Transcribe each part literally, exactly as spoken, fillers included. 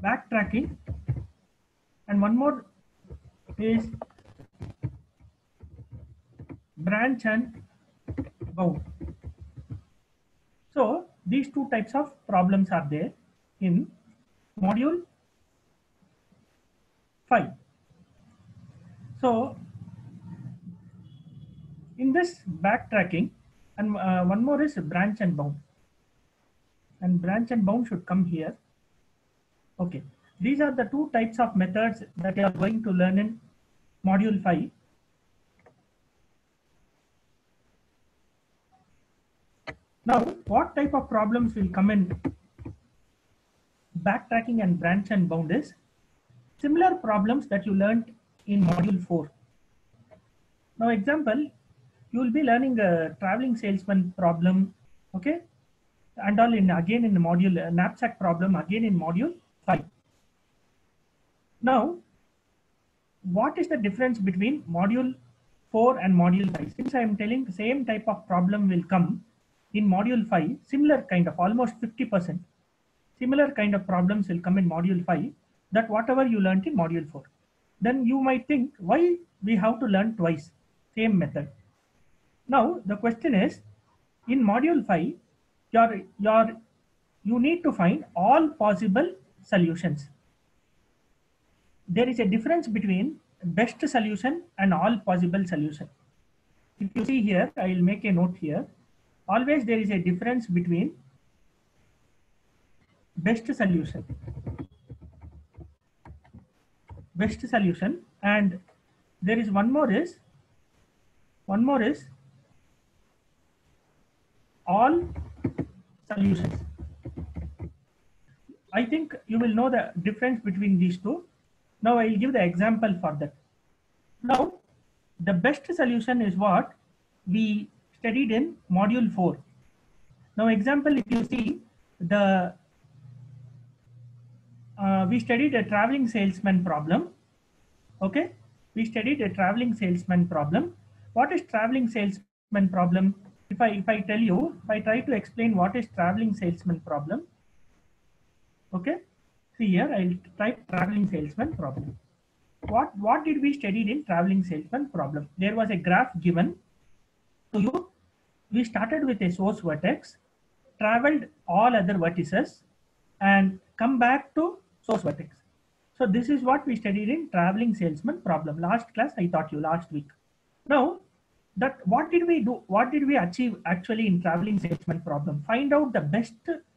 backtracking, and one more is branch and bound. So these two types of problems are there in module five. So in this backtracking, and uh, one more is branch and bound, and branch and bound should come here. Okay, these are the two types of methods that you are going to learn in module five. Now, what type of problems will come in backtracking and branch and bound is similar problems that you learned in module four. Now, example, you will be learning a traveling salesman problem, okay, and all in again in the module uh, knapsack problem again in module five. Now, what is the difference between module four and module five? Since I am telling the same type of problem will come in module five, similar kind of almost fifty percent, similar kind of problems will come in module five, that whatever you learned in module four. Then you might think, why we have to learn twice, same method? Now, the question is, in module five, your, your, you need to find all possible solutions. There is a difference between best solution and all possible solution. If you see here, I will make a note here. Always there is a difference between best solution, best solution, and there is one more is, one more is all solutions. I think you will know the difference between these two. Now I will give the example for that. Now, the best solution is what we studied in module four. Now, example, if you see the, uh, we studied a traveling salesman problem. Okay, we studied a traveling salesman problem. What is traveling salesman problem? If I if I tell you, if I try to explain what is traveling salesman problem. Okay, see here I'll type traveling salesman problem. What what did we study in traveling salesman problem? There was a graph given to you. We started with a source vertex, traveled all other vertices, and come back to source vertex. So this is what we studied in traveling salesman problem. Last class I taught you last week. Now, that what did we do? What did we achieve actually in traveling salesman problem? Find out the best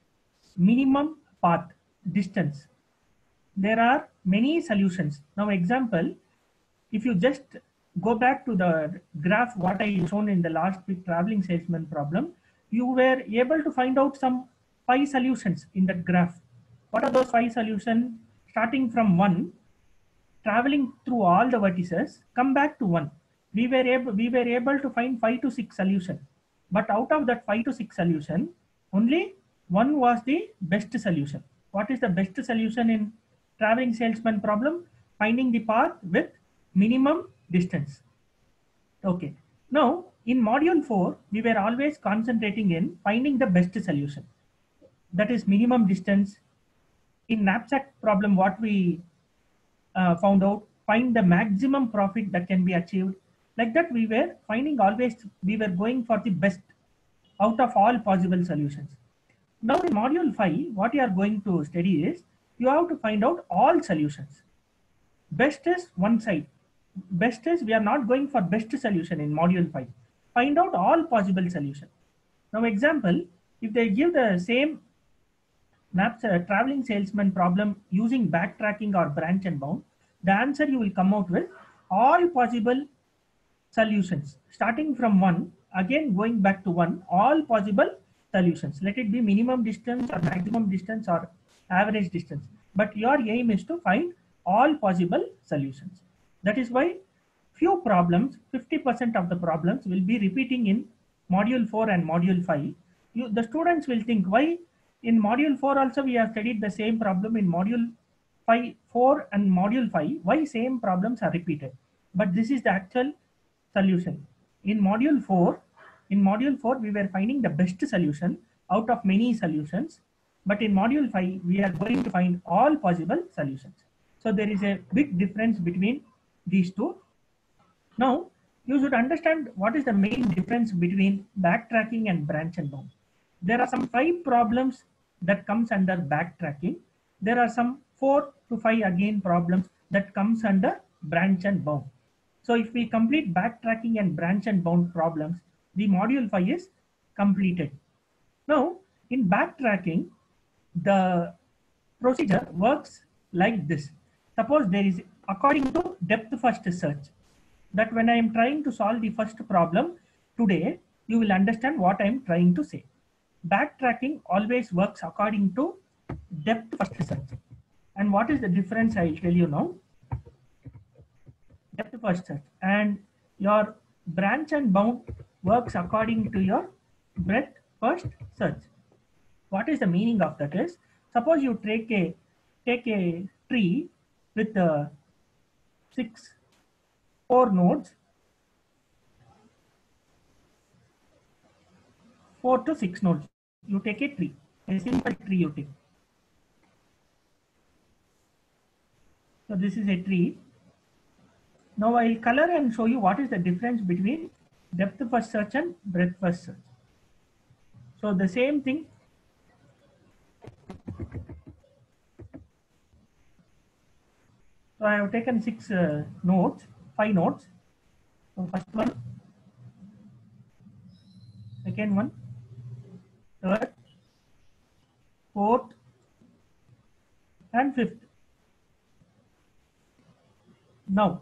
minimum path distance. There are many solutions. Now, example, if you just go back to the graph what I shown in the last week traveling salesman problem, you were able to find out some five solutions in that graph. What are those five solutions? Starting from one, traveling through all the vertices, come back to one. We were able we were able to find five to six solutions, but out of that five to six solution, only one was the best solution. What is the best solution in traveling salesman problem? Finding the path with minimum distance. Okay. Now in module four, we were always concentrating in finding the best solution. That is minimum distance. In knapsack problem, what we uh, found out, find the maximum profit that can be achieved. Like that, we were finding always, we were going for the best out of all possible solutions. Now in module five, what you are going to study is, you have to find out all solutions. Best is one side. Best is, we are not going for best solution in module five. Find out all possible solutions. Now example, if they give the same maps a traveling salesman problem using backtracking or branch and bound, the answer you will come out with all possible solutions, starting from one, again going back to one, all possible solutions. Let it be minimum distance or maximum distance or average distance. But your aim is to find all possible solutions. That is why few problems, fifty percent of the problems will be repeating in module four and module five. You, the students will think, why in module four also we have studied the same problem in module five, four and module five, why same problems are repeated? But this is the actual solution. In module four, in module four, we were finding the best solution out of many solutions. But in module five, we are going to find all possible solutions. So there is a big difference between these two. Now, you should understand what is the main difference between backtracking and branch and bound. There are some five problems that comes under backtracking. There are some four to five again problems that comes under branch and bound. So if we complete backtracking and branch and bound problems, the module five is completed. Now, in backtracking, the procedure works like this. Suppose there is, according to depth first search, that when I am trying to solve the first problem today, you will understand what I am trying to say. Backtracking always works according to depth first search. And what is the difference? I will tell you now. Depth first search and your branch and bound works according to your breadth first search. What is the meaning of that is, suppose you take a take a tree with uh, six four nodes, four to six nodes. You take a tree, a simple tree you take. So this is a tree. Now I will color and show you what is the difference between depth first search and breadth first search. So the same thing. So I have taken six uh, nodes, five nodes. So first one, second one, third, fourth, and fifth. Now,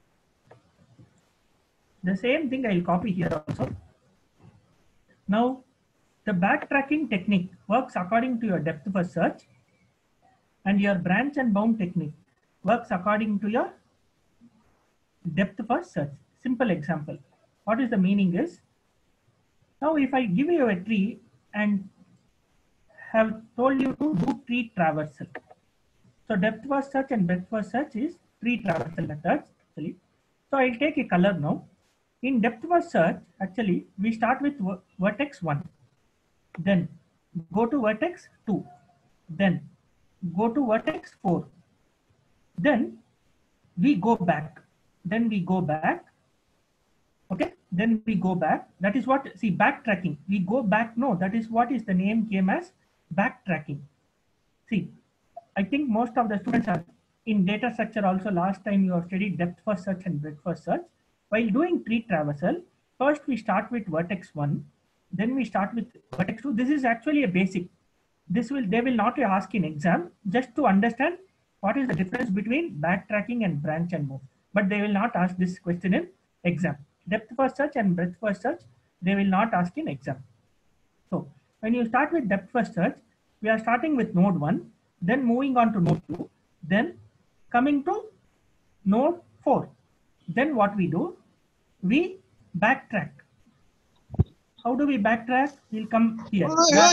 the same thing I will copy here also. Now, the backtracking technique works according to your depth first search, and your branch and bound technique works according to your depth first search. Simple example. What is the meaning is, now if I give you a tree and have told you to do tree traversal. So depth first search and breadth first search is tree traversal methods actually. So I'll take a color now. In depth first search, actually we start with vertex one, then go to vertex two, then go to vertex four, then we go back, then we go back, okay, then we go back. That is what, see, backtracking, we go back, no, that is what is the name came as backtracking. See, I think most of the students are in data structure also. Last time you have studied depth first search and breadth first search. While doing tree traversal, first we start with vertex one, then we start with vertex two. This is actually a basic. This will, they will not ask in exam, just to understand what is the difference between backtracking and branch and bound. But they will not ask this question in exam. Depth first search and breadth first search, they will not ask in exam. So when you start with depth first search, we are starting with node one, then moving on to node two, then coming to node four. Then what we do, we backtrack. How do we backtrack? We'll come here.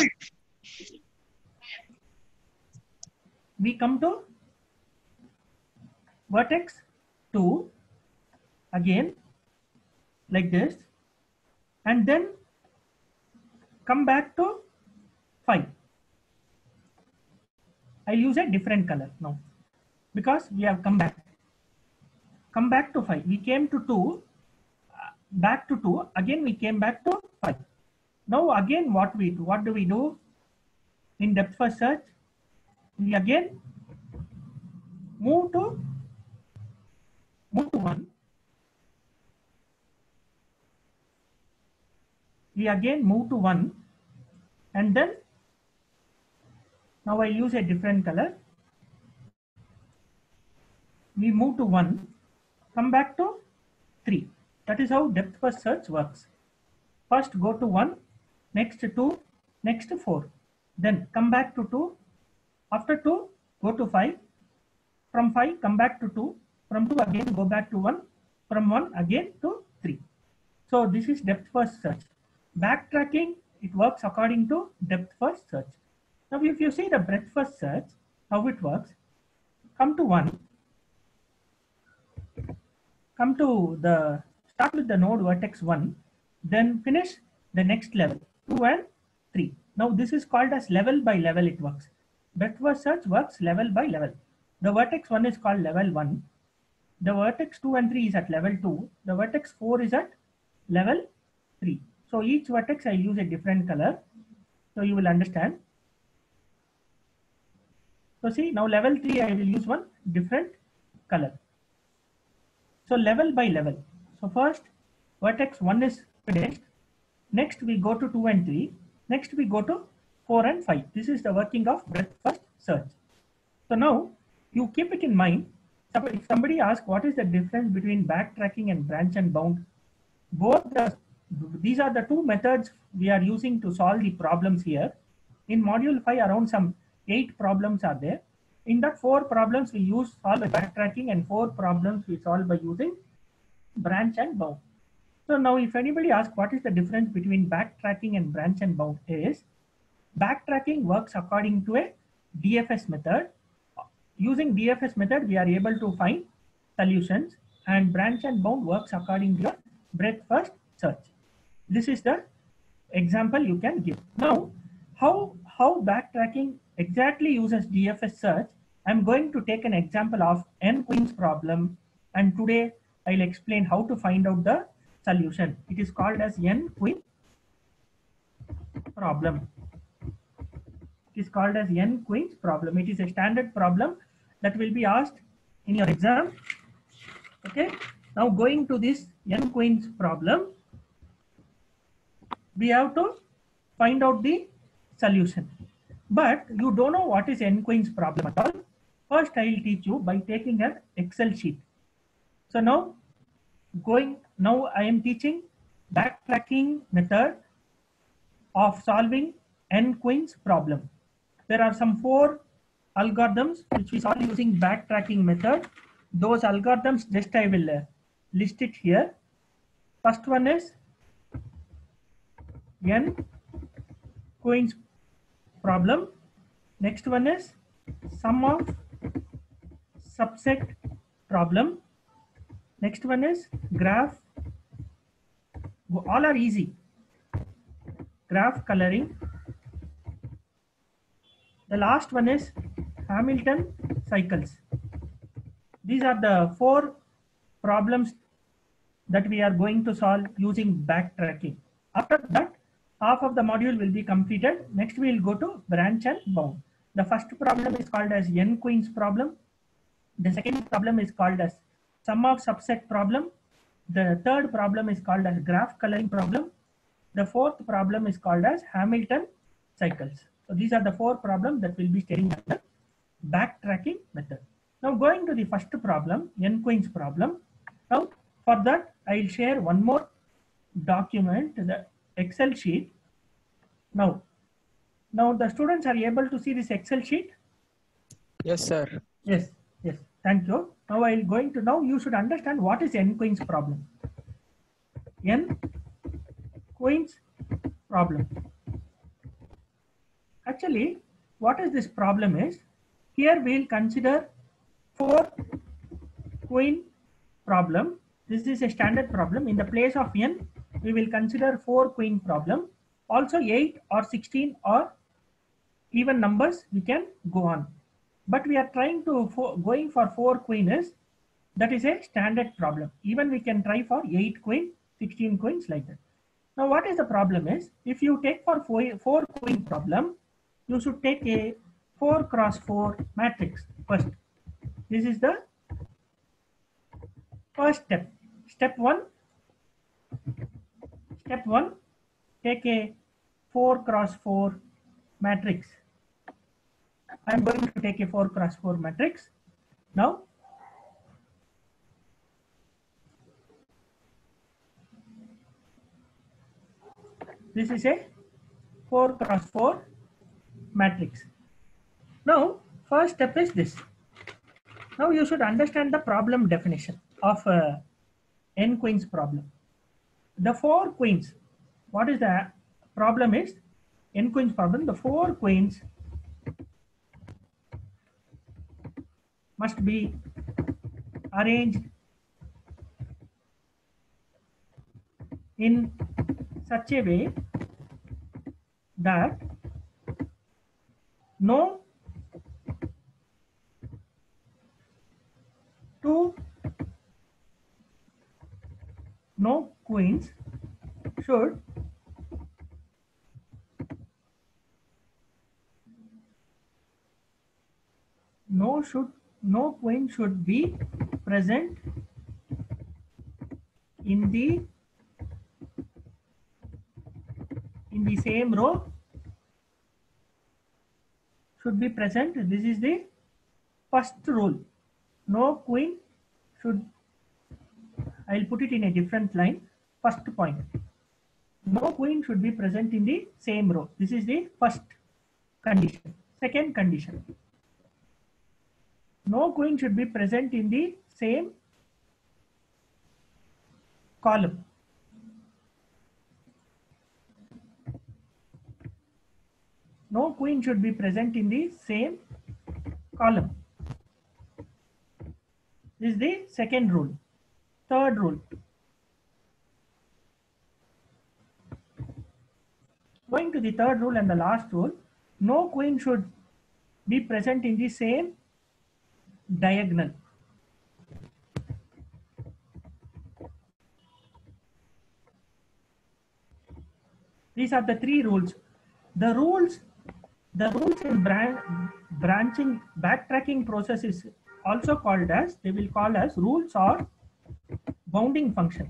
We come to vertex two again like this, and then come back to five. I'll use a different color now because we have come back. Come back to five. We came to two, uh, back to two. Again, we came back to five. Now, again, what we do? What do we do in depth first search? We again move to move to one. We again move to one, and then now I use a different color. We move to one. Come back to three. That is how depth first search works. First go to one, next to two, next to four. Then come back to two. After two, go to five. From five, come back to two. From two, again go back to one. From one, again to three. So this is depth first search. Backtracking, it works according to depth first search. Now if you see the breadth first search, how it works, come to one. Come to the, start with the node vertex one, then finish the next level, two and three. Now this is called as level by level it works. Breadth first search works level by level. The vertex one is called level one. The vertex two and three is at level two. The vertex four is at level three. So each vertex I use a different color. So you will understand. So see, now level three I will use one different color. So level by level. So first vertex one is finished. Next we go to two and three. Next we go to four and five. This is the working of breadth first search. So now you keep it in mind. If somebody asks what is the difference between backtracking and branch and bound, both the, these are the two methods we are using to solve the problems here. In module five, around some eight problems are there. In that four problems we use solve by backtracking and four problems we solve by using branch and bound. So now if anybody asks what is the difference between backtracking and branch and bound is, backtracking works according to a D F S method. Using D F S method, we are able to find solutions, and branch and bound works according to your breadth first search. This is the example you can give. Now, how, how backtracking exactly uses D F S search, I'm going to take an example of n-queens problem, and today I'll explain how to find out the solution. It is called as n-queen problem. It is called as n-queens problem. It is a standard problem that will be asked in your exam. Okay. Now going to this n-queens problem, we have to find out the solution. But you don't know what is n-queens problem at all. First, I will teach you by taking an Excel sheet. So now going now I am teaching backtracking method of solving n-queens problem. There are some four algorithms which we solve using backtracking method. Those algorithms just I will uh, list it here. First one is n-queens problem. Next one is sum of subset problem. Next one is graph. All are easy. Graph coloring. The last one is Hamilton cycles. These are the four problems that we are going to solve using backtracking. After that, half of the module will be completed. Next, we will go to branch and bound. The first problem is called as n-queens problem. The second problem is called as sum of subset problem. The third problem is called as graph coloring problem. The fourth problem is called as Hamilton cycles. So these are the four problems that will be studying under backtracking method. Now going to the first problem, n-queens problem. Now for that, I will share one more document, the Excel sheet. Now, now the students are able to see this Excel sheet? Yes, sir. Yes, yes. Thank you. Now I will going to, now you should understand what is n-queens problem. N-queens problem. Actually, what is this problem is, here we will consider four queen problem. This is a standard problem. In the place of n, we will consider four queen problem. Also eight or sixteen or even numbers we can go on. But we are trying to, for, going for four queen is, that is a standard problem. Even we can try for eight queen, sixteen queens like that. Now what is the problem is, if you take for four, four queen problem, you should take a four cross four matrix first. This is the first step. Step one. Step one, take a four cross four matrix. I am going to take a four cross four matrix. Now, this is a four cross four matrix. Now, first step is this. Now you should understand the problem definition of uh, n-queens problem. The four queens, what is the problem is, n-queens problem, the four queens must be arranged in such a way that no two no queens should no should no queen should be present in the in the same row should be present. This is the first rule. No queen should, I'll put it in a different line. First point, no queen should be present in the same row. This is the first condition. Second condition, no queen should be present in the same column. No queen should be present in the same column. This is the second rule. Third rule, going to the third rule and the last rule, no queen should be present in the same diagonal. These are the three rules. The rules, the rules in bran branching backtracking process is also called as, they will call as rules or bounding function.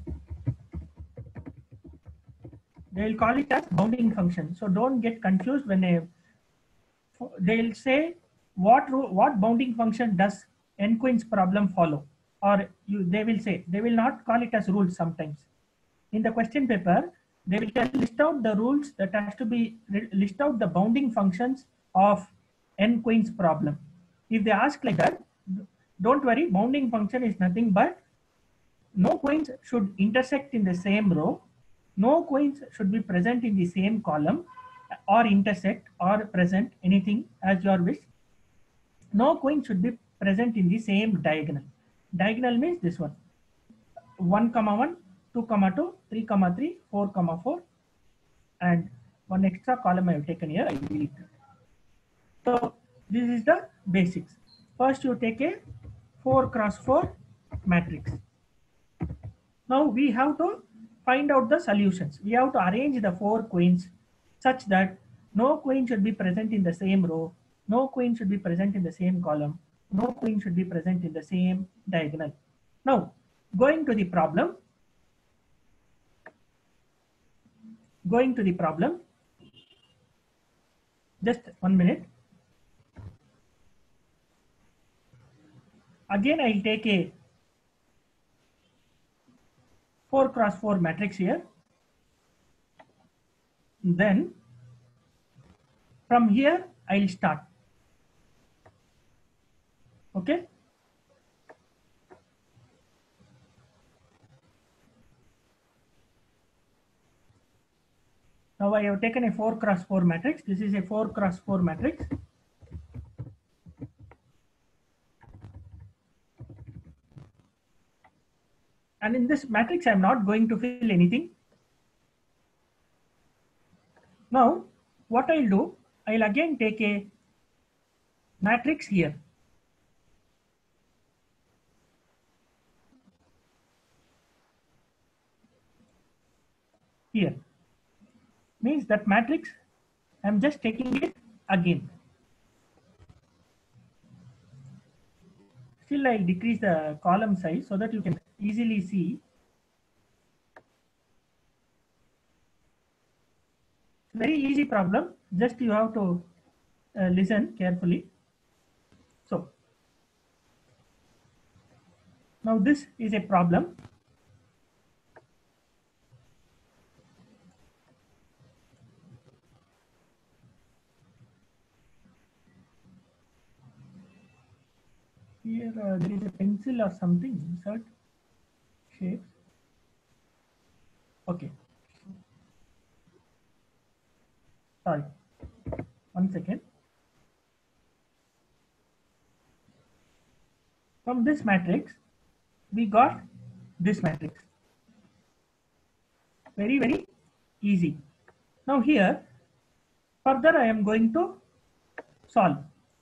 They will call it as bounding function. So don't get confused when they they'll say what what bounding function does n queens problem follow, or you, they will say, they will not call it as rules. Sometimes in the question paper they will just list out the rules that has to be, list out the bounding functions of n queens problem. If they ask like that, don't worry, bounding function is nothing but no queens should intersect in the same row, no queens should be present in the same column, or intersect or present, anything as your wish. No queen should be present in the same diagonal. Diagonal means this one, one comma one, two comma two, three comma three, four comma four, and one extra column I have taken here, I will delete that. So this is the basics. First you take a four cross four matrix. Now we have to find out the solutions. We have to arrange the four queens such that no queen should be present in the same row, no queen should be present in the same column, no queen should be present in the same diagonal. Now going to the problem, going to the problem, just one minute. Again I'll take a four cross four matrix here. Then from here I'll start. Okay. Now I have taken a four cross four matrix. This is a four cross four matrix. And in this matrix, I'm not going to fill anything. Now, what I'll do, I'll again take a matrix here. Here. Means that matrix, I'm just taking it again. Still, I'll decrease the column size so that you can easily see. Very easy problem, just you have to uh, listen carefully. So, now this is a problem. Here uh, there is a pencil or something, insert shapes. Okay. Sorry, one second. From this matrix, we got this matrix. Very, very easy. Now here, further I am going to solve.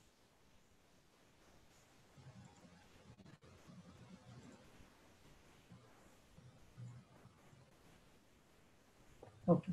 Okay.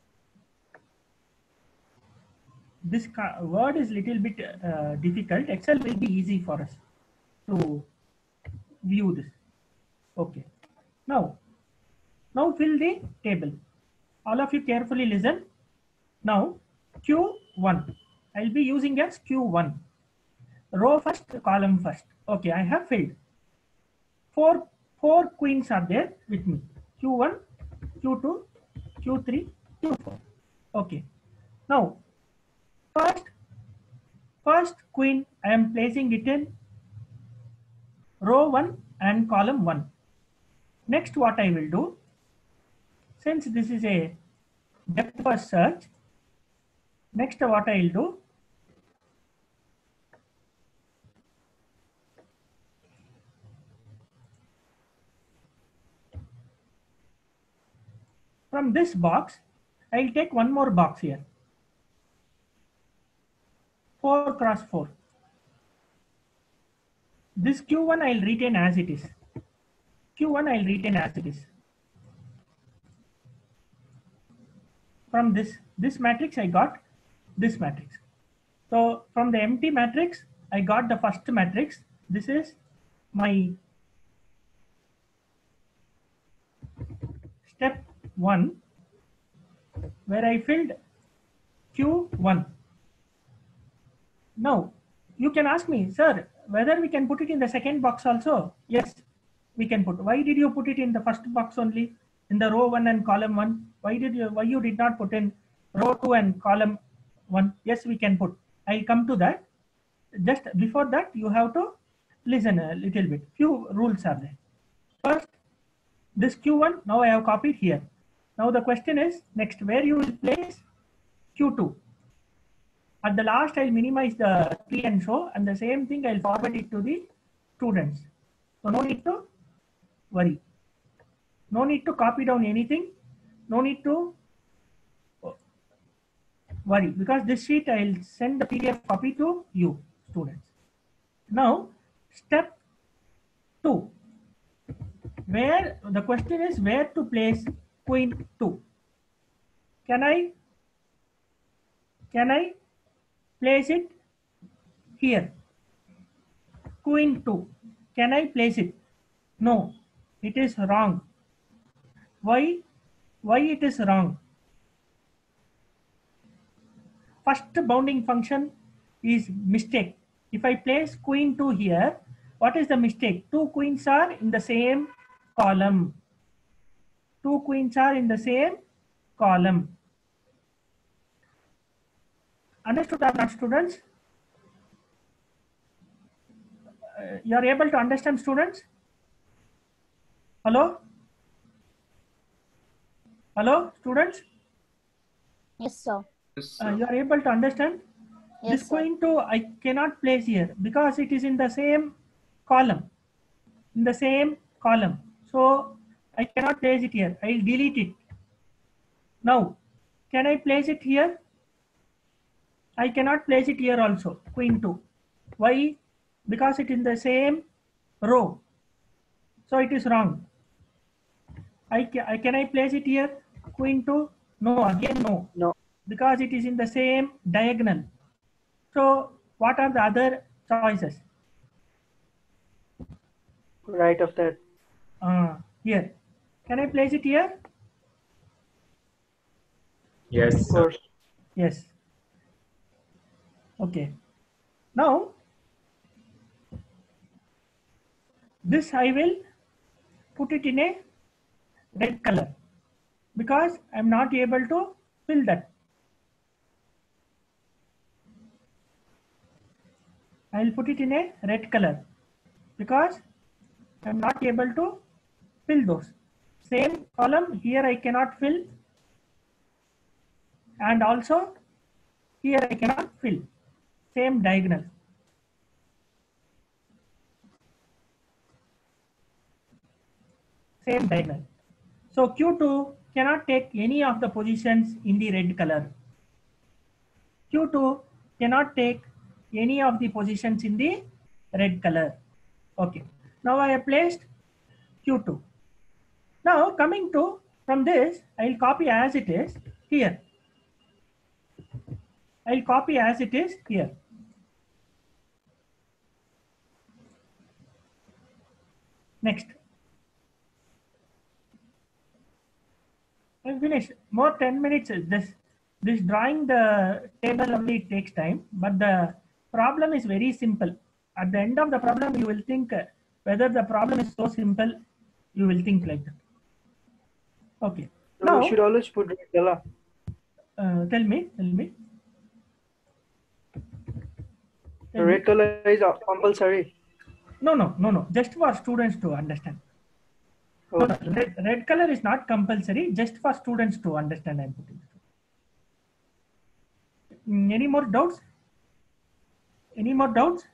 This word is little bit uh, difficult. Excel will be easy for us to view this. Okay. Now, now fill the table. All of you carefully listen. Now, Q one. I'll be using as Q one. Row first, column first. Okay, I have filled. Four, four queens are there with me. Q one, Q two, Q three, Q four. Okay. Now, first, first queen, I am placing it in row one and column one. Next, what I will do, since this is a depth first search, next what I will do, from this box, I will take one more box here. four cross four. This Q one I will retain as it is. Q one I will retain as it is. From this, this matrix I got this matrix. So from the empty matrix, I got the first matrix. This is my step one, where I filled Q one. Now, you can ask me, sir, whether we can put it in the second box also. Yes, we can put. Why did you put it in the first box only, in the row one and column one? Why did you, why you did not put in row two and column one? Yes, we can put. I'll come to that. Just before that, you have to listen a little bit. Few rules are there. First, this Q one, now I have copied here. Now the question is, next, where you will place Q two. At the last, I'll minimize the tree and show, and the same thing I'll forward it to the students. So no need to worry. No need to copy down anything. No need to worry, because this sheet I'll send the P D F copy to you, students. Now, step two, where the question is where to place queen two. Can I, can I place it here? Queen two. Can I place it? No, it is wrong. Why? Why it is wrong? First bounding function is mistake. If I place queen two here, what is the mistake? Two queens are in the same column. Two queens are in the same column. Understood or not, students? Uh, you are able to understand, students? Hello? Hello, students? Yes, sir. Uh, you are able to understand? Yes, This sir. queen two I cannot place here because it is in the same column. In the same column. So I cannot place it here. I will delete it. Now, can I place it here? I cannot place it here also, queen two. Why? Because it is in the same row. So it is wrong. I, I Can I place it here? Queen two? No, again no. No. Because it is in the same diagonal. So what are the other choices? Right of that. Uh, here. Can I place it here? Yes, Of sir. course. Yes. Okay. Now, this I will put it in a red color because I am not able to fill that. I will put it in a red color because I am not able to fill those. Same column here I cannot fill, and also here I cannot fill. Same diagonal. Same diagonal. So Q two cannot take any of the positions in the red color. Q two cannot take any of the positions in the red color. Okay. Now I have placed Q two. Now coming to from this, I will copy as it is here. I will copy as it is here. Next. I'm finished. More ten minutes. This this drawing the table only takes time, but the problem is very simple. At the end of the problem, you will think uh, whether the problem is so simple. You will think like that. Okay. So Now, we should always put red color. uh, tell me, tell me. The Tell me. red color is compulsory. No, no, no, no. Just for students to understand. No, no, red, red color is not compulsory. Just for students to understand. I'm putting it. Mm, Any more doubts? Any more doubts?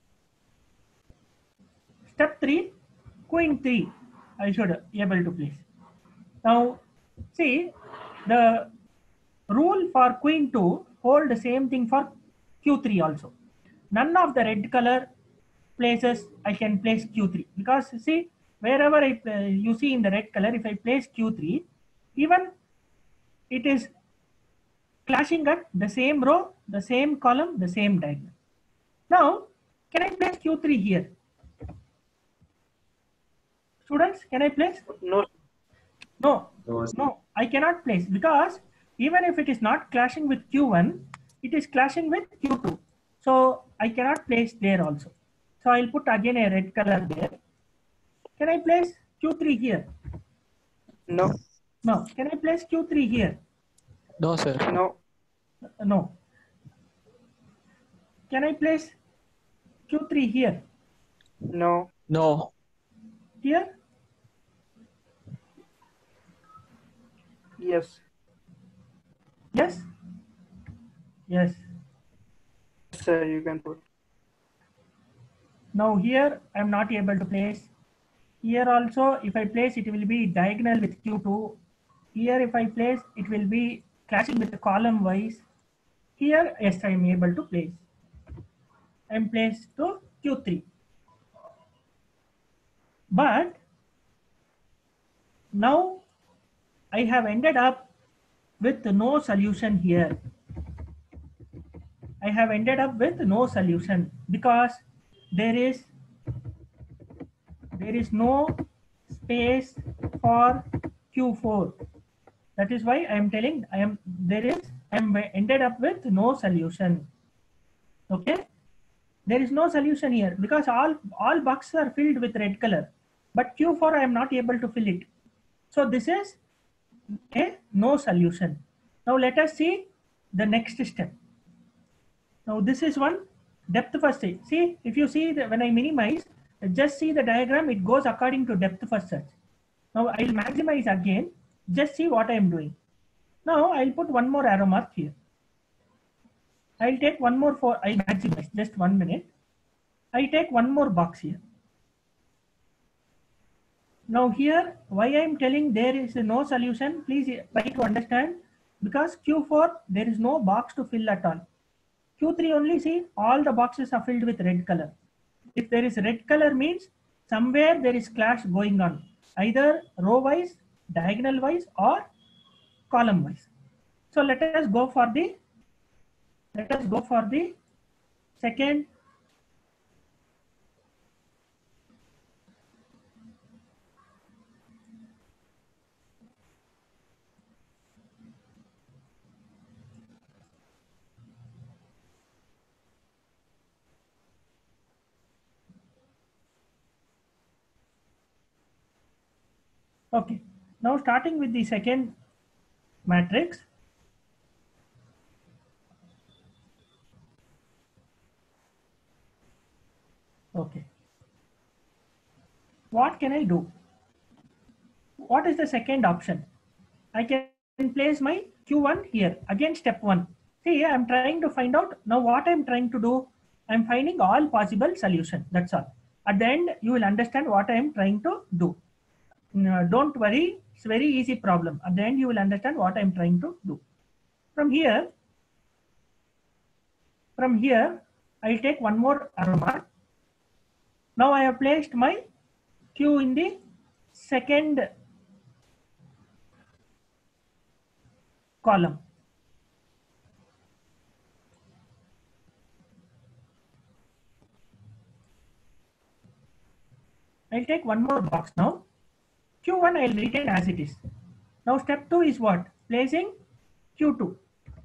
Step three, queen three. I should be able to place. Now, see the rule for queen two hold the same thing for Q three also. None of the red color places I can place Q three because see wherever I uh, you see in the red color, if I place Q three, even it is clashing at the same row, the same column, the same diagonal. Now, can I place Q three here? Students, can I place? No. No, no, I cannot place because even if it is not clashing with Q one, it is clashing with Q two. So I cannot place there also. So I'll put again a red color there. Can I place Q three here? No. No. Can I place Q three here? No, sir. No. Uh, No. Can I place Q three here? No. No. Here? Yes. Yes? Yes. Sir, you can put. Now here I am not able to place. Here also if I place it will be diagonal with Q two. Here if I place it will be clashing with the column wise. Here yes I am able to place. I am placed to Q three. But now I have ended up with no solution here. I have ended up with no solution because there is there is no space for Q four. That is why I am telling I am there is I am ended up with no solution. Okay, there is no solution here because all all boxes are filled with red color, but Q four I am not able to fill it. So this is a no solution. Now let us see the next step. Now this is one depth first search. See if you see that when I minimize, just see the diagram, it goes according to depth first search. Now I will maximize again. Just see what I am doing. Now I'll put one more arrow mark here. I'll take one more for I maximize. Just one minute. I take one more box here. Now here, why I am telling there is no solution, please try to understand, because Q four, there is no box to fill at all. Q three only, see, all the boxes are filled with red color. If there is red color means somewhere there is clash going on, either row wise, diagonal wise or column wise. So let us go for the, let us go for the second Okay, now starting with the second matrix. Okay, what can I do? What is the second option? I can place my Q one here. Again, step one. See, I'm trying to find out now what I'm trying to do. I'm finding all possible solution. That's all. At the end, you will understand what I am trying to do. No, don't worry, it's a very easy problem. At the end, you will understand what I'm trying to do. From here, from here, I'll take one more arrow mark. Now I have placed my Q in the second column. I'll take one more box now. Q one I'll retain as it is. Now step two is what? Placing Q two.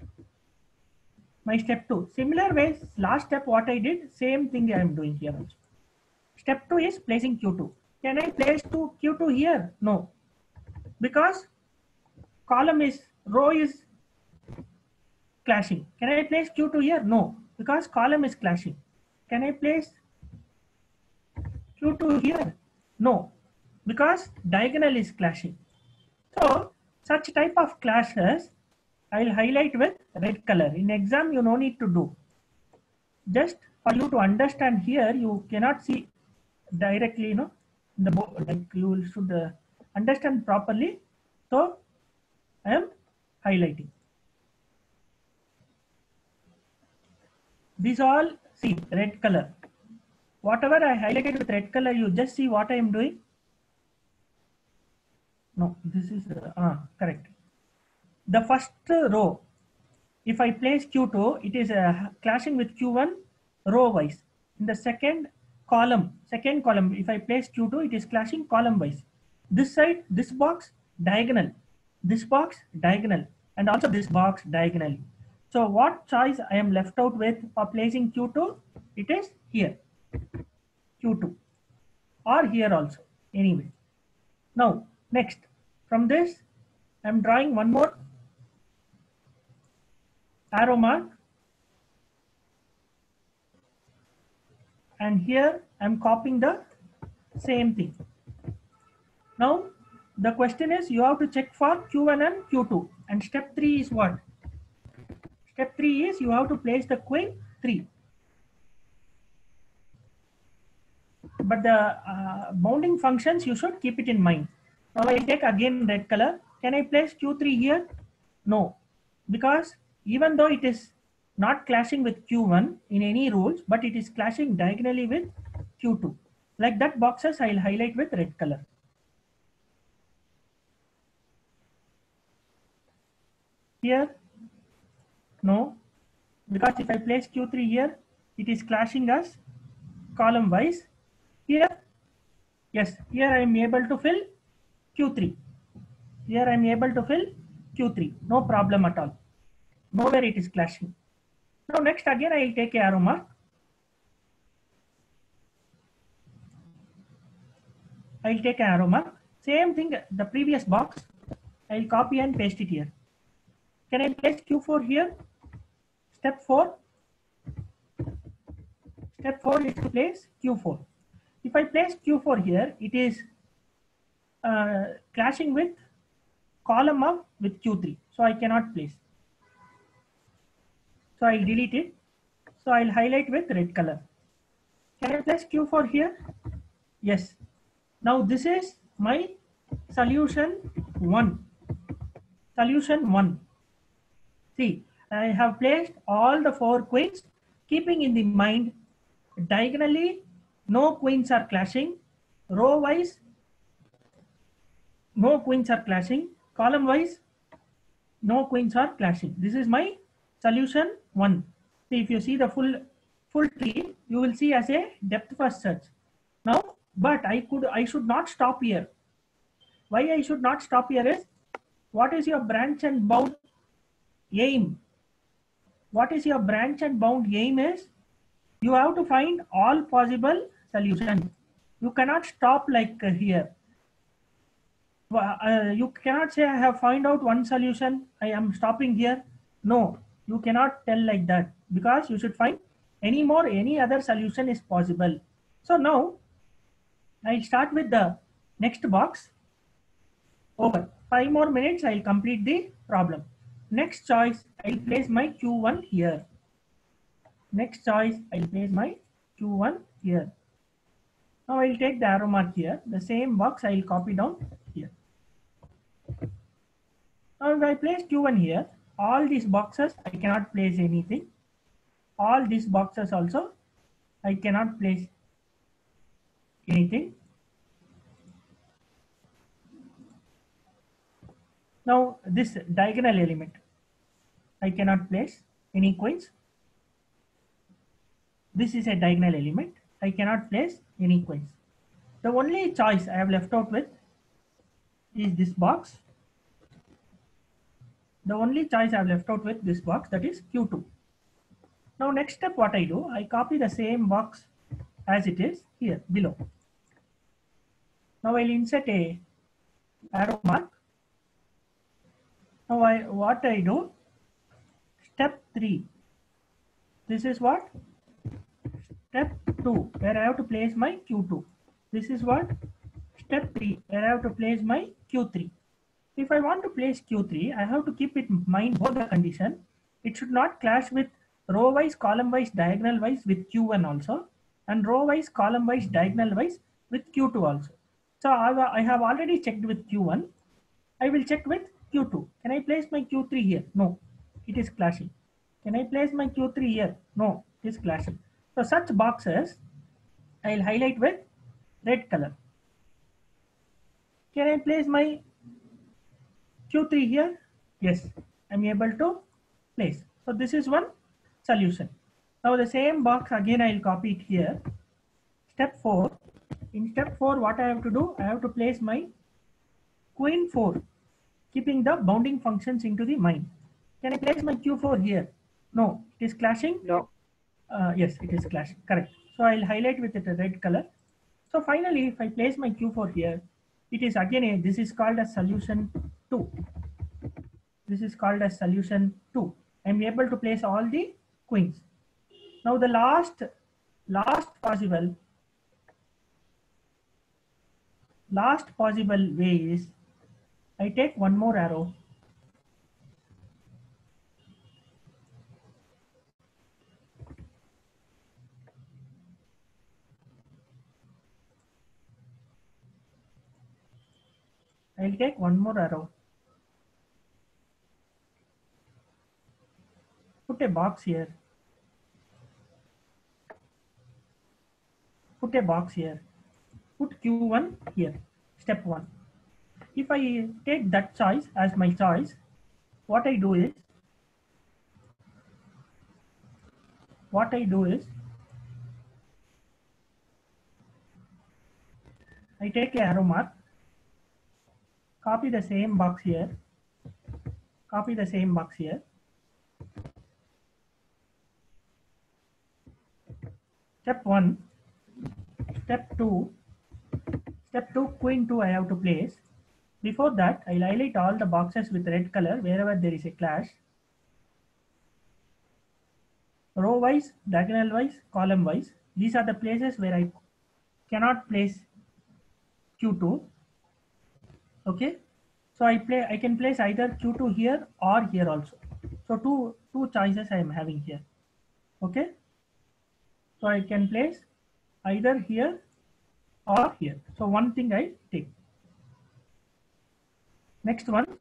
My step two. Similar way, last step what I did, same thing I am doing here also. Step two is placing Q two. Can I place to Q two here? No. Because column is, row is clashing. Can I place Q two here? No. Because column is clashing. Can I place Q two here? No. Because diagonal is clashing. So such type of clashes I'll highlight with red color. In exam you no need to do. Just for you to understand here, you cannot see directly, you know, the like you should uh, understand properly. So I am highlighting. These all see red color. Whatever I highlighted with red color, you just see what I am doing. No, this is uh, ah, correct. The first row, if I place Q two, it is uh, clashing with Q one row wise. In the second column, second column, if I place Q two, it is clashing column wise. This side, this box diagonal, this box diagonal, and also this box diagonally. So what choice I am left out with for placing Q two? It is here, Q two, or here also, anyway. Now, next, from this, I am drawing one more arrow mark, and here I am copying the same thing. Now the question is, you have to check for Q one and Q two, and step three is what? Step three is you have to place the queen three. But the uh, bounding functions you should keep it in mind. Now I take again red color. Can I place Q three here? No, because even though it is not clashing with Q one in any rules, but it is clashing diagonally with Q two. Like that boxes I'll highlight with red color. Here, no, because if I place Q three here, it is clashing us column wise. Here, yes, here I am able to fill Q three. Here I am able to fill Q three, no problem at all. Nowhere it is clashing. Now next again I will take a arrow mark. I will take an arrow mark. Same thing, the previous box. I will copy and paste it here. Can I place Q four here? Step four. Step four is to place Q four. If I place Q four here, it is uh, clashing with column of with Q three. So I cannot place. So I'll delete it. So I'll highlight with red color. Can I place Q four here? Yes. Now this is my solution one. Solution one. See, I have placed all the four queens, keeping in the mind diagonally no queens are clashing, row wise no queens are clashing, column wise no queens are clashing. This is my solution one. See, if you see the full full tree, you will see as a depth first search. Now, but I could I should not stop here. Why I should not stop here is, what is your branch and bound aim? What is your branch and bound aim is, you have to find all possible solutions. You cannot stop like uh, here. Uh, you cannot say I have found out one solution, I am stopping here. No, you cannot tell like that, because you should find any more, any other solution is possible. So now I'll start with the next box. Over five more minutes, I'll complete the problem. Next choice, I'll place my Q one here. Next choice, I'll place my Q one here. Now I'll take the arrow mark here. The same box I'll copy down here. Now if I place Q one here, all these boxes I cannot place anything. all these boxes also, I cannot place anything. Now this diagonal element, I cannot place any coins. This is a diagonal element. I cannot place any coins. The only choice I have left out with is this box. The only choice I have left out with this box, that is Q two. Now next step what I do, I copy the same box as it is here below. Now I'll insert a arrow mark. Now I what I do, step three. This is what? Step two, where I have to place my Q two. This is what? Step three, where I have to place my Q three. If I want to place Q three, I have to keep it in mind both the condition. It should not clash with row wise, column wise, diagonal wise with Q one also, and row wise, column wise, diagonal wise with Q two also. So I have already checked with Q one. I will check with Q two. Can I place my Q three here? No, it is clashing. Can I place my Q three here? No, it is clashing. So such boxes I'll highlight with red color. Can I place my Q three here? Yes, I'm able to place. So this is one solution. Now the same box again I'll copy it here. Step four. In step four, what I have to do? I have to place my queen four, keeping the bounding functions into the mind. Can I place my Q four here? No, it is clashing. No. Uh, yes, it is clashing. Correct. So I'll highlight with it a red color. So finally, if I place my Q four here, it is again a, this is called as solution two. This is called as solution two. I'm able to place all the queens. Now the last, last possible, last possible way is I take one more arrow. I'll take one more arrow. Put a box here. Put a box here. Put Q one here. Step one. If I take that choice as my choice, what I do is, what I do is, I take a arrow mark, copy the same box here, copy the same box here. Step one, step two, step two, queen two I have to place. Before that, I'll highlight all the boxes with red color wherever there is a clash. Row wise, diagonal wise, column wise. These are the places where I cannot place Q two. Okay. So I play I can place either Q two here or here also. So two two choices I am having here. Okay. So I can place either here or here. So one thing I take. Next one,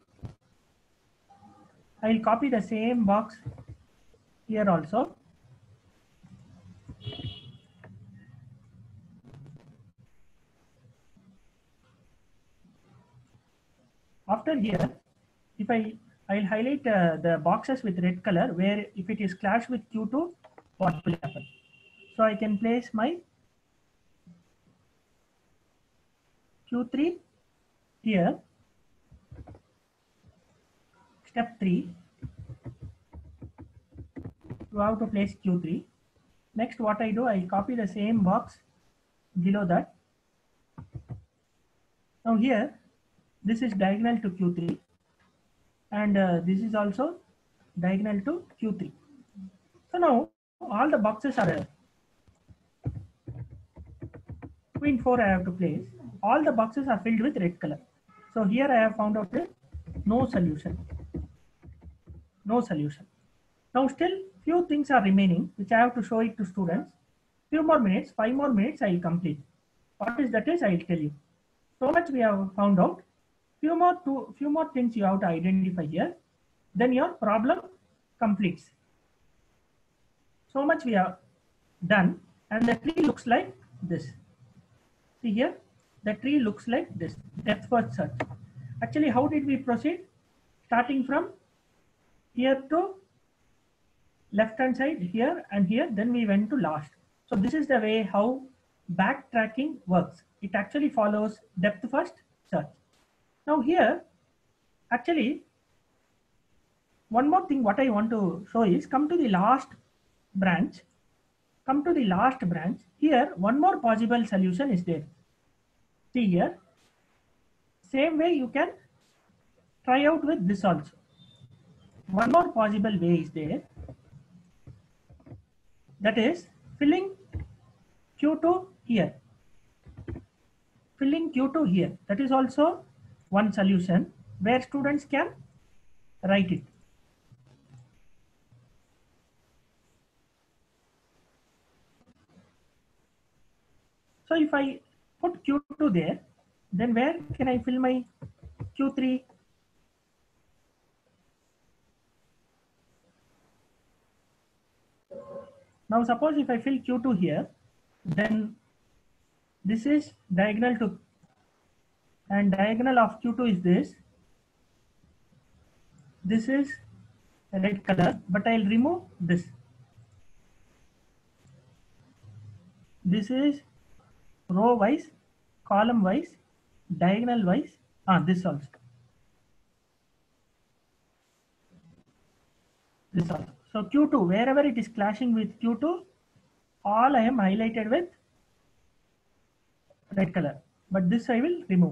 I'll copy the same box here also. After here, if I I'll highlight uh, the boxes with red color where if it is clash with Q two, what will happen? So I can place my Q three here. Step three, you have to place Q three. Next, what I do, I copy the same box below that. Now here, this is diagonal to Q three, and uh, this is also diagonal to Q three. So now all the boxes are there. Queen four I have to place. All the boxes are filled with red color. So here I have found out that no solution. No solution. Now still few things are remaining which I have to show it to students. Few more minutes, five more minutes I will complete. What is that is I will tell you. So much we have found out. Few more two, few more things you have to identify here. Then your problem completes. So much we have done, and the tree looks like this. See here, the tree looks like this, depth first search. Actually, how did we proceed? Starting from here to left hand side, here and here, then we went to last. So this is the way how backtracking works. It actually follows depth first search. Now here, actually, one more thing what I want to show is, come to the last branch, come to the last branch. Here, one more possible solution is there. See here, same way you can try out with this also. One more possible way is there. That is filling Q two here. Filling Q two here. That is also one solution where students can write it. So if I put Q two there, then where can I fill my Q three? Now suppose if I fill Q two here, then this is diagonal to, and diagonal of Q two is this. This is red color, but I'll remove this. This is row wise, column wise, diagonal wise, ah, this also. This also. So Q two, wherever it is clashing with Q two, all I am highlighted with red color, but this I will remove.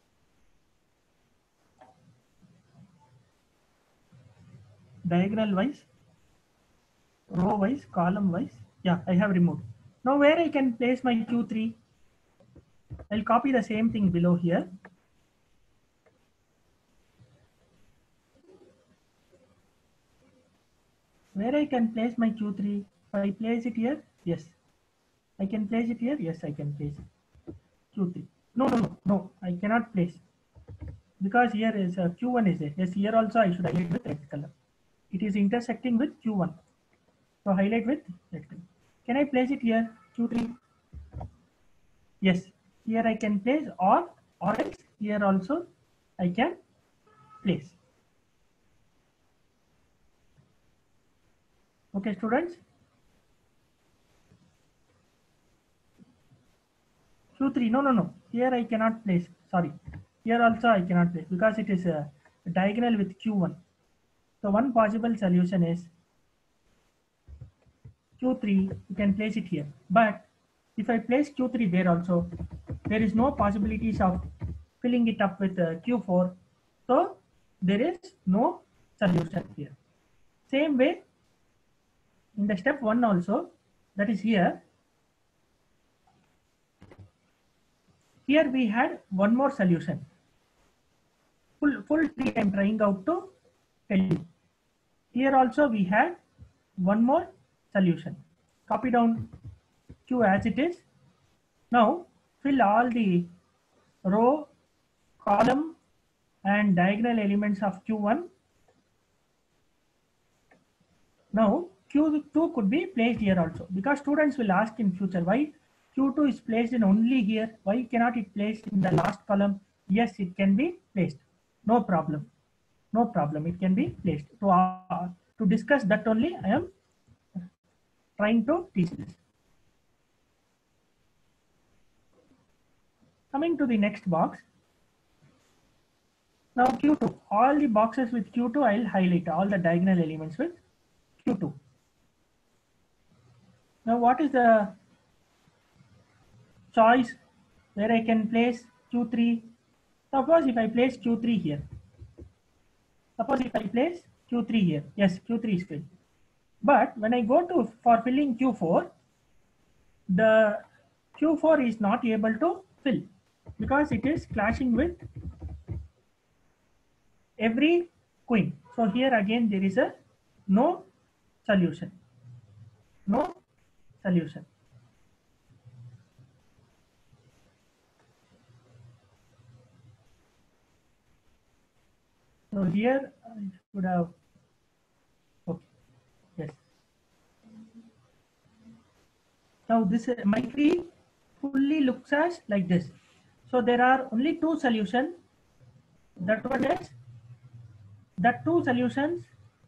Diagonal wise, row wise, column wise, yeah, I have removed. Now where I can place my Q three? I'll copy the same thing below here. Where I can place my Q three? If I place it here, yes. I can place it here, yes, I can place it. Q three. No, no, no, no, I cannot place. Because here is uh, Q one is there. Yes, here also I should highlight with red color. It is intersecting with Q one. So highlight with red color. Can I place it here? Q three. Yes, here I can place, or, or else here also I can place. Okay, students. Q three, no, no, no. Here I cannot place. Sorry. Here also I cannot place because it is a diagonal with Q one. So one possible solution is Q three, you can place it here. But if I place Q three there also, there is no possibilities of filling it up with uh, Q four. So there is no solution here. Same way, in the step one also, that is here. Here we had one more solution. Full, full tree I am trying out to tell you. Here also we had one more solution. Copy down Q as it is. Now fill all the row, column and diagonal elements of Q one. Now Q two could be placed here also, because students will ask in future why Q two is placed in only here, why cannot it placed in the last column? Yes, it can be placed, no problem, no problem, it can be placed. To, uh, to discuss that only I am trying to teach this. Coming to the next box. Now Q two, all the boxes with Q two I will highlight all the diagonal elements with Q two. Now what is the choice where I can place Q three? Suppose if I place Q three here. Suppose if I place Q three here. Yes, Q three is filled. But when I go to for filling Q four, the Q four is not able to fill because it is clashing with every queen. So here again there is a no solution. No solution. So here I should have, okay, yes. Now this is, my tree fully looks as like this. So there are only two solutions. That one is, that two solutions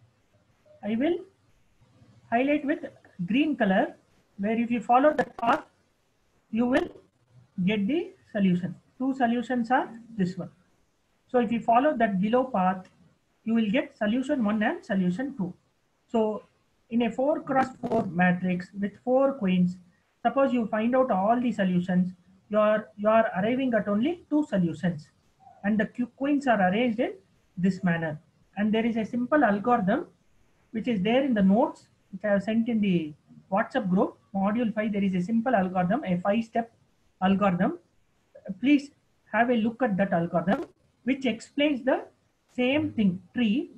I will highlight with green color, where if you follow the path, you will get the solution. Two solutions are this one. So if you follow that below path, you will get solution one and solution two. So in a four cross four matrix with four queens, suppose you find out all the solutions, you are, you are arriving at only two solutions, and the queens are arranged in this manner. And there is a simple algorithm which is there in the notes which I have sent in the WhatsApp group. Module five, there is a simple algorithm, a five step algorithm. Please have a look at that algorithm, which explains the same thing, tree,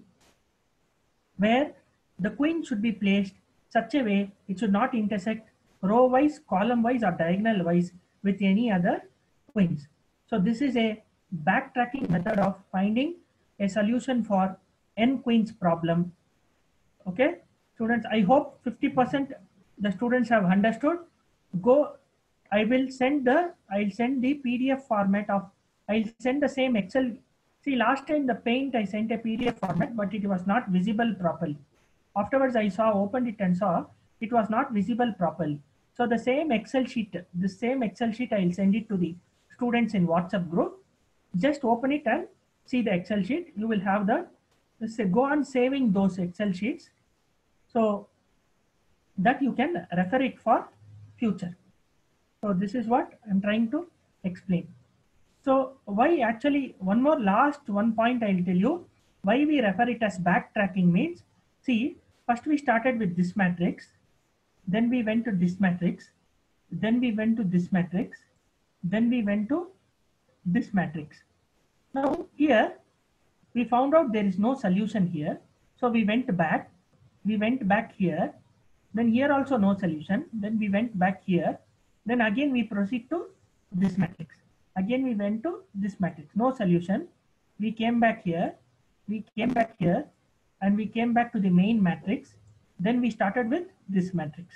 where the queen should be placed such a way it should not intersect row wise, column wise, or diagonal wise with any other queens. So this is a backtracking method of finding a solution for n queens problem. Okay, students, I hope fifty percent the students have understood. Go, I will send the, I'll send the P D F format of, I'll send the same Excel. See, last time the Paint I sent a P D F format, but it was not visible properly. Afterwards I saw, opened it and saw it was not visible properly. So the same Excel sheet, the same Excel sheet, I'll send it to the students in WhatsApp group. Just open it and see the Excel sheet. You will have the, say, go on saving those Excel sheets, so that you can refer it for future. So this is what I'm trying to explain. So why actually, one more last one point I'll tell you, why we refer it as backtracking means, see, first we started with this matrix, then we went to this matrix, then we went to this matrix, then we went to this matrix. Now here we found out there is no solution here. So we went back, we went back here, then here also no solution, then we went back here, then again we proceed to this matrix. Again we went to this matrix, no solution. We came back here, we came back here, and we came back to the main matrix. Then we started with this matrix,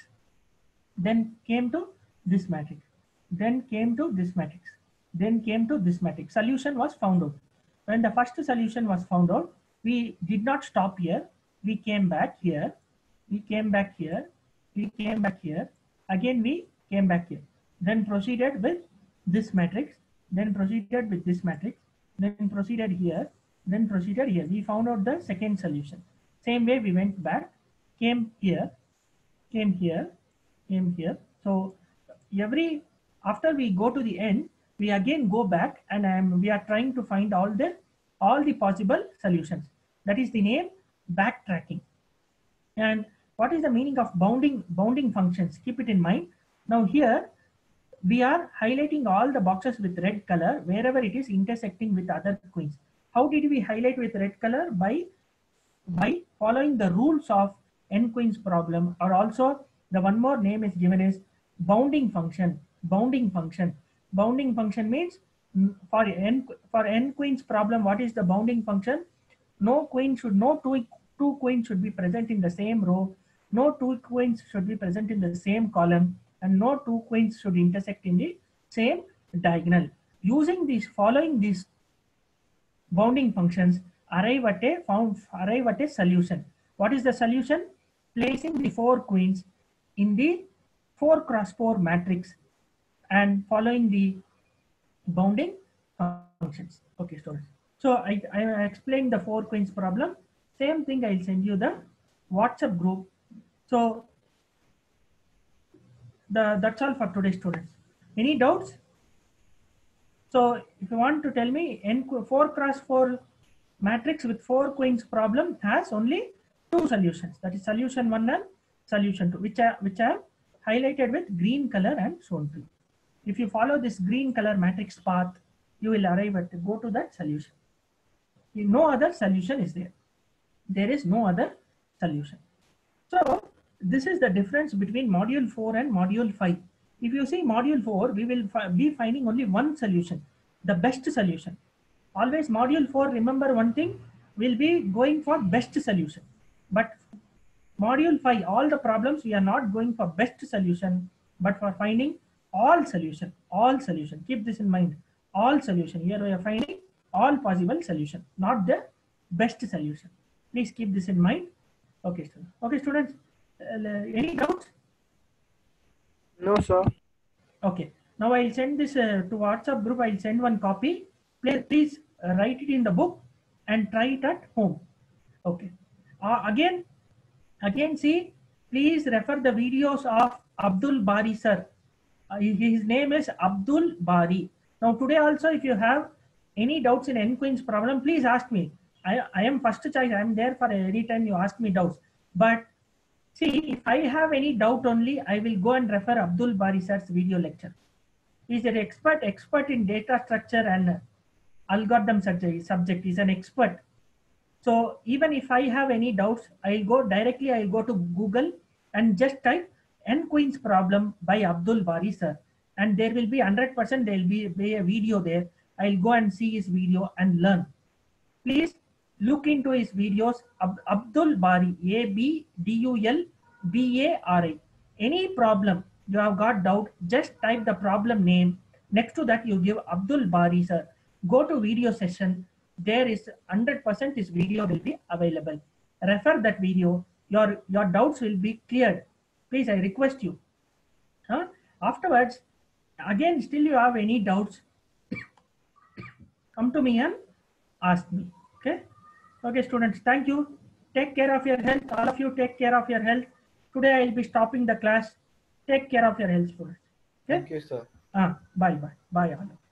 then came to this matrix, then came to this matrix, then came to this matrix. Solution was found out. When the first solution was found out, we did not stop here. We came back here, we came back here, we came back here, again we came back here, then proceeded with this matrix, then proceeded with this matrix, then proceeded here, then proceeded here. We found out the second solution. Same way we went back, came here, came here, came here. So every, after we go to the end, we again go back, and um, we are trying to find all the all the possible solutions. That is the name backtracking. And what is the meaning of bounding bounding functions? Keep it in mind. Now here we are highlighting all the boxes with red color wherever it is intersecting with other queens. How did we highlight with red color? By by following the rules of n queens problem, or also the one more name is given as bounding function. Bounding function. Bounding function means for n for n queens problem, what is the bounding function? No queen should, no two two queens should be present in the same row. No two queens should be present in the same column, and no two queens should intersect in the same diagonal. Using these, following these bounding functions, arrive at a found arrive at a solution. What is the solution? Placing the four queens in the four cross four matrix and following the bounding functions. Okay, students. So I, I explained the four queens problem. Same thing, I'll send you the WhatsApp group. So the that's all for today, students. Any doubts? So if you want to tell me, n four cross four matrix with four queens problem has only two solutions. That is solution one and solution two, which are which are highlighted with green color and shown to you. If you follow this green color matrix path, you will arrive at go to that solution. No other solution is there. There is no other solution. So this is the difference between module four and module five. If you see module four, we will fi be finding only one solution, the best solution. Always module four, remember one thing, will be going for best solution. But module five, all the problems we are not going for best solution. but for finding all solution, all solution. Keep this in mind. All solution. Here we are finding all possible solution, not the best solution. Please keep this in mind. Okay, students. Okay, students. Uh, any doubts? No, sir. Okay. Now I'll send this uh, to WhatsApp group. I'll send one copy. Please, please uh, write it in the book and try it at home. Okay. Uh, again, again, see, please refer the videos of Abdul Bari sir. Uh, his name is Abdul Bari. Now today also, if you have any doubts in N Queen's problem, please ask me. I, I am first choice. I am there for any time you ask me doubts. But see, if I have any doubt only, I will go and refer Abdul Bari sir's video lecture. He is an expert, expert in data structure and algorithm subject. He is an expert. So even if I have any doubts, I'll go directly, I'll go to Google and just type N Queen's problem by Abdul Bari sir. And there will be one hundred percent there will be, be a video there. I'll go and see his video and learn. Please look into his videos. Ab Abdul Bari, A B D U L B A R I. Any problem you have got doubt, just type the problem name. Next to that, you give Abdul Bari sir. Go to video session. There is one hundred percent his video will be available. Refer that video. Your, your doubts will be cleared. Please, I request you. Huh? Afterwards, again, still you have any doubts, come to me and ask me. Okay. Okay, students, thank you. Take care of your health. All of you take care of your health. Today I will be stopping the class. Take care of your health, students. Okay. Thank you, sir. Ah, bye, bye, bye.